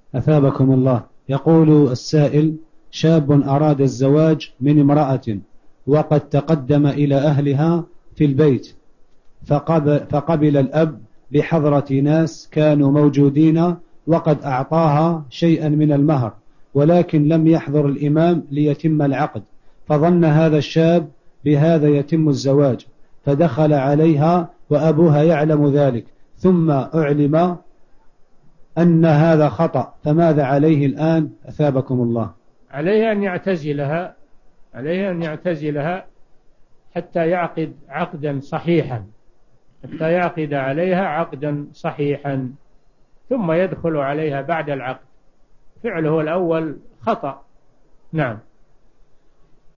أثابكم الله. يقول السائل: شاب أراد الزواج من امرأة وقد تقدم إلى أهلها في البيت، فقبل الأب بحضرة ناس كانوا موجودين وقد أعطاها شيئا من المهر، ولكن لم يحضر الإمام ليتم العقد، فظن هذا الشاب بهذا يتم الزواج، فدخل عليها وأبوها يعلم ذلك، ثم أعلم أن هذا خطأ، فماذا عليه الآن أثابكم الله؟ عليه أن يعتزلها، عليه أن يعتزلها حتى يعقد عقدا صحيحا، حتى يعقد عليها عقدا صحيحا، ثم يدخل عليها بعد العقد. فعله الأول خطأ. نعم.